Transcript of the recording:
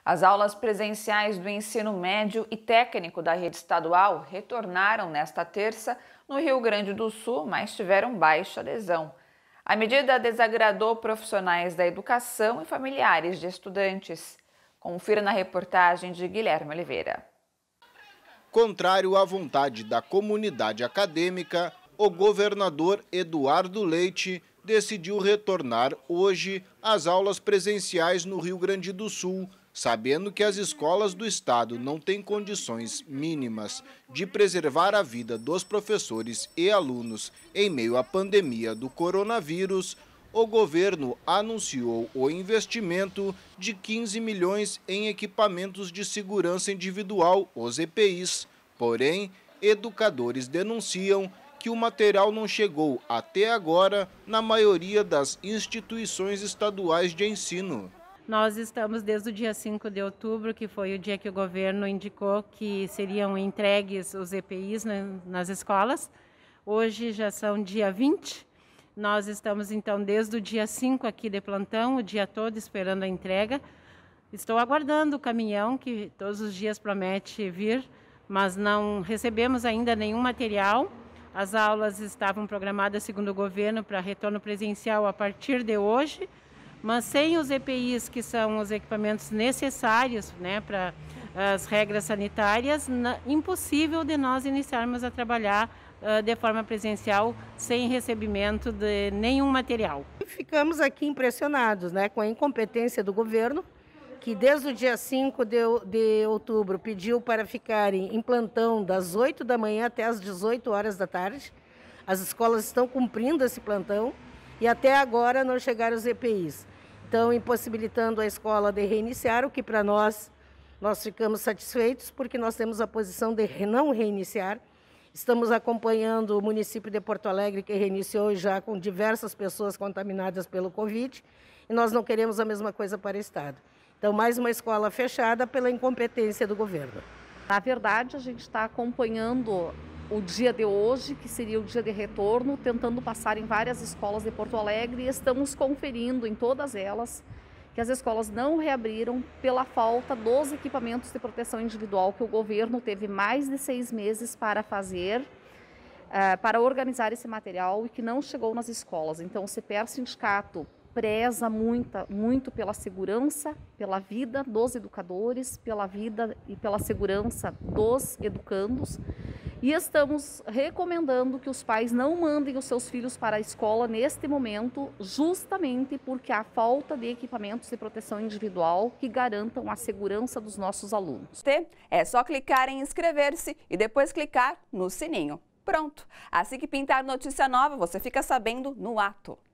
As aulas presenciais do ensino médio e técnico da rede estadual retornaram nesta terça no Rio Grande do Sul, mas tiveram baixa adesão. A medida desagradou profissionais da educação e familiares de estudantes. Confira na reportagem de Guilherme Oliveira. Contrário à vontade da comunidade acadêmica, o governador Eduardo Leite decidiu retornar hoje às aulas presenciais no Rio Grande do Sul, sabendo que as escolas do estado não têm condições mínimas de preservar a vida dos professores e alunos em meio à pandemia do coronavírus. O governo anunciou o investimento de 15 milhões em equipamentos de segurança individual, os EPIs. Porém, educadores denunciam que o material não chegou até agora na maioria das instituições estaduais de ensino. Nós estamos desde o dia 5 de outubro, que foi o dia que o governo indicou que seriam entregues os EPIs nas escolas. Hoje já são dia 20. Nós estamos, então, desde o dia 5 aqui de plantão, o dia todo esperando a entrega. Estou aguardando o caminhão, que todos os dias promete vir, mas não recebemos ainda nenhum material. As aulas estavam programadas, segundo o governo, para retorno presencial a partir de hoje, mas sem os EPIs, que são os equipamentos necessários, né, para as regras sanitárias, impossível de nós iniciarmos a trabalhar de forma presencial sem recebimento de nenhum material. Ficamos aqui impressionados, né, com a incompetência do governo, que desde o dia 5 de outubro pediu para ficarem em plantão das 8 da manhã até as 18 horas da tarde. As escolas estão cumprindo esse plantão e até agora não chegaram os EPIs. Então, impossibilitando a escola de reiniciar, o que para nós ficamos satisfeitos, porque nós temos a posição de não reiniciar. Estamos acompanhando o município de Porto Alegre, que reiniciou já com diversas pessoas contaminadas pelo Covid, e nós não queremos a mesma coisa para o Estado. Então, mais uma escola fechada pela incompetência do governo. Na verdade, a gente está acompanhando o dia de hoje, que seria o dia de retorno, tentando passar em várias escolas de Porto Alegre, e estamos conferindo em todas elas que as escolas não reabriram pela falta dos equipamentos de proteção individual que o governo teve mais de 6 meses para fazer, para organizar esse material e que não chegou nas escolas. Então, o CPER Sindicato preza muito pela segurança, pela vida dos educadores, pela vida e pela segurança dos educandos. E estamos recomendando que os pais não mandem os seus filhos para a escola neste momento, justamente porque há falta de equipamentos de proteção individual que garantam a segurança dos nossos alunos. É só clicar em inscrever-se e depois clicar no sininho. Pronto! Assim que pintar notícia nova, você fica sabendo no ato.